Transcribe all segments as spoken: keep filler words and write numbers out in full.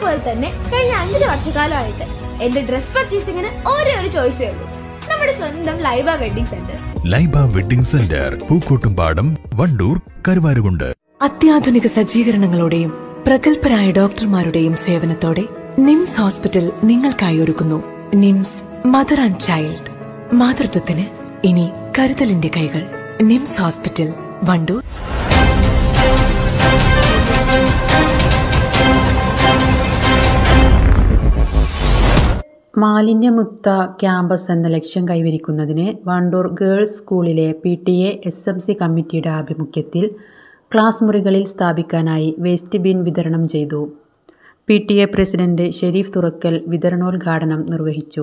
അതേപോലെ തന്നെ കഴിഞ്ഞ അഞ്ചര വർഷക്കാലമായിട്ട് എന്റെ ഡ്രസ് പർച്ചേസിംഗിന് ഒരേ ഒരു ചോയ്സേ ഉള്ളൂ, നമ്മുടെ സ്വന്തം Laiba wedding centre. Laiba wedding centre, Pookkottumpadam, Wandoor, Karuvarakundu. അത്യാധുനിക സജ്ജീകരണങ്ങളോടെയും പ്രഗത്ഭരായ ഡോക്ടർമാരുടെയും സേവനത്തോടെ നിംസ് ഹോസ്പിറ്റൽ നിങ്ങൾക്കായി ഒരുക്കുന്നു നിംസ് മദർ ആൻഡ് ചൈൽഡ്. മാതൃത്വത്തിന് ഇനി കരുതലിന്റെ കൈകൾ. നിംസ് ഹോസ്പിറ്റൽ, വണ്ടൂർ. മാലിന്യമുക്ത ക്യാമ്പസ് എന്ന ലക്ഷ്യം കൈവരിക്കുന്നതിന് വണ്ടൂർ ഗേൾസ് സ്കൂളിലെ P T A S M C കമ്മിറ്റിയുടെ ആഭിമുഖ്യത്തിൽ ക്ലാസ് മുറികളിൽ സ്ഥാപിക്കാനായി വേസ്റ്റ് ബിൻ വിതരണം ചെയ്തു. P T A president Shereef Thurakkal വിതരണോദ്ഘാടനം നിർവഹിച്ചു.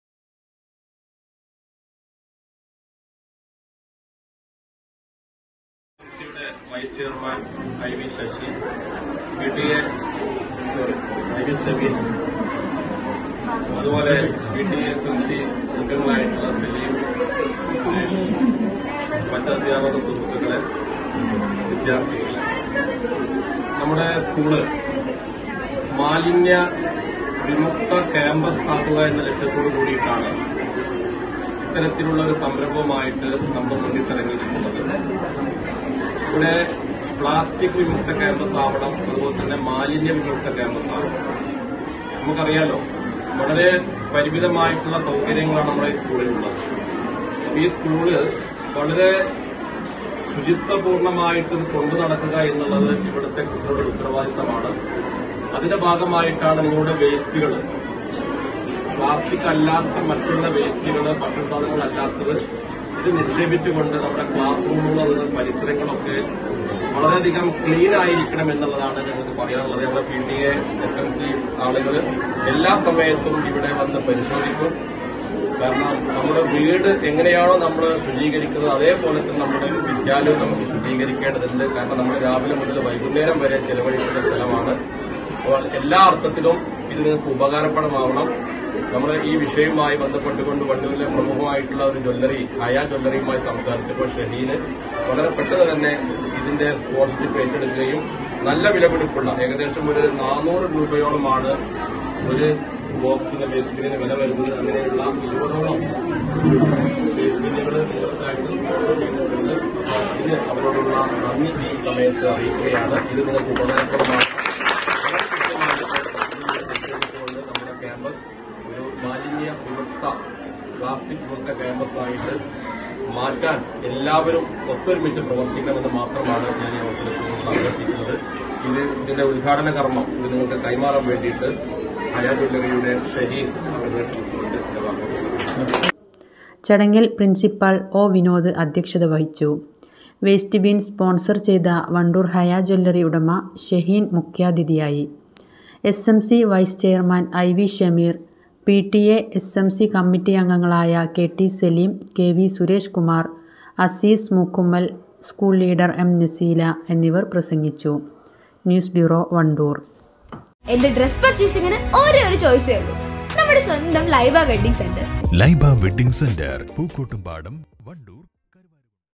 Vice chairman I V Sasi, P T A I V Shabeen, അതുപോലെ P T S M C അംഗങ്ങളായിട്ടുള്ള സലീം, സുരേഷ്, മറ്റ് അധ്യാപക സുഹൃത്തുക്കളെ, വിദ്യാർത്ഥികളെ, നമ്മുടെ സ്കൂള് മാലിന്യ വിമുക്ത ക്യാമ്പസ് ആക്കുക എന്ന ലക്ഷ്യത്തോടു കൂടിയിട്ടാണ് ഇത്തരത്തിലുള്ള ഒരു സംരംഭവുമായിട്ട് നമ്മൾ മുന്നിട്ടിറങ്ങിയിരിക്കുന്നത്. ഇവിടെ പ്ലാസ്റ്റിക് വിമുക്ത ക്യാമ്പസ് ആവണം, അതുപോലെ തന്നെ മാലിന്യ വിമുക്ത ക്യാമ്പസ് ആവണം. നമുക്കറിയാലോ, വളരെ പരിമിതമായിട്ടുള്ള സൗകര്യങ്ങളാണ് നമ്മുടെ ഈ സ്കൂളിലുള്ളത്. ഈ സ്കൂള് വളരെ ശുചിത്വപൂർണമായിട്ട് കൊണ്ടു നടക്കുക എന്നുള്ളത് ഇവിടുത്തെ കുട്ടികളുടെ ഉത്തരവാദിത്തമാണ്. അതിന്റെ ഭാഗമായിട്ടാണ് നിങ്ങളുടെ വേസ്റ്റുകൾ, പ്ലാസ്റ്റിക് അല്ലാത്ത മറ്റുള്ള വേസ്റ്റുകൾ, ഭക്ഷണ സാധനങ്ങളല്ലാത്തത് ഇത് നിക്ഷേപിച്ചുകൊണ്ട് നമ്മുടെ ക്ലാസ് റൂമുകളും പരിസരങ്ങളൊക്കെ വളരെയധികം ക്ലീൻ ആയിരിക്കണം എന്നുള്ളതാണ് ഞങ്ങൾക്ക് പറയാനുള്ളത്. നമ്മുടെ P T A S M C ആളുകൾ എല്ലാ സമയത്തും ഇവിടെ വന്ന് പരിശോധിക്കും. കാരണം നമ്മുടെ വീട് എങ്ങനെയാണോ നമ്മൾ ശുചീകരിക്കുന്നത് അതേപോലെ തന്നെ നമ്മുടെ വിദ്യാലയം നമുക്ക് ശുചീകരിക്കേണ്ടതുണ്ട്. കാരണം നമ്മൾ രാവിലെ മുതൽ വൈകുന്നേരം വരെ ചെലവഴിക്കുന്ന സ്ഥലമാണ്. അപ്പോൾ എല്ലാ അർത്ഥത്തിലും ഇത് നിങ്ങൾക്ക് ഉപകാരപ്രദമാവണം. നമ്മൾ ഈ വിഷയവുമായി ബന്ധപ്പെട്ടുകൊണ്ട് വണ്ടൂരിലെ പ്രമുഖമായിട്ടുള്ള ഒരു ജ്വല്ലറി, ഹയ ജ്വല്ലറിയുമായി സംസാരിച്ചപ്പോൾ ഷഹീന് വളരെ പെട്ടെന്ന് തന്നെ ഇതിന്റെ സ്പോൺസർഷിപ്പ് ഏറ്റെടുക്കുകയും നല്ല വിലപിടിപ്പുള്ള ഏകദേശം ഒരു നാനൂറ് രൂപയോളമാണ് ഒരു ബോക്സിന് വേസ്റ്റ് ബിന്നിന് വില വരുന്നത്. അങ്ങനെയുള്ള ഇരുപതോളം വേസ്റ്റ് ബിന്നുകൾ നിങ്ങൾക്കായിട്ട് സ്പോൺസർ ചെയ്തിട്ടുണ്ട്. ഇത് അവരോടുള്ള നന്ദി ഈ സമയത്ത് അറിയിക്കുകയാണ്. ഇത് നിങ്ങൾക്ക് ഉപകാരപ്രദമാണ്. നമ്മുടെ ക്യാമ്പസ് ഒരു മാലിന്യ വിമുക്ത പ്ലാസ്റ്റിക് വിമുക്ത ക്യാമ്പസായിട്ട് മാറ്റാൻ എല്ലാവരും ഒത്തൊരുമിച്ച് പ്രവർത്തിക്കണമെന്ന് മാത്രമാണ് ഞാൻ ഈ അവസരത്തിൽ അഭ്യർത്ഥിക്കുന്നത്. ഇത് ഇതിന്റെ ഉദ്ഘാടന കർമ്മം ഇത് നിങ്ങൾക്ക് കൈമാറാൻ വേണ്ടിയിട്ട് ഹയ ജ്വല്ലറിയുടെ ഷഹീദ് അവരുടെ ചടങ്ങിൽ പ്രിൻസിപ്പാൾ ഒ വിനോദ് അധ്യക്ഷത വഹിച്ചു. വേസ്റ്റ് ബിൻ സ്പോൺസർ ചെയ്ത വണ്ടൂർ ഹയ ജ്വല്ലറി ഉടമ ഷഹീൻ മുഖ്യാതിഥിയായി. S M C vice chairman I V Shameer, P T A S M C committee അംഗങ്ങളായ K T Saleem, K V Suresh Kumar, Azeez Mookkummal, school leader M Naseela എന്നിവർ പ്രസംഗിച്ചു. News bureau, Wandoor. എന്റെ ഡ്രസ് പർച്ചേസിംഗിന് ഒരേ ഒരു ചോയ്സേ ഉള്ളൂ, നമ്മുടെ സ്വന്തം Laiba wedding centre. Laiba wedding centre, Pookkottumpadam, Wandoor.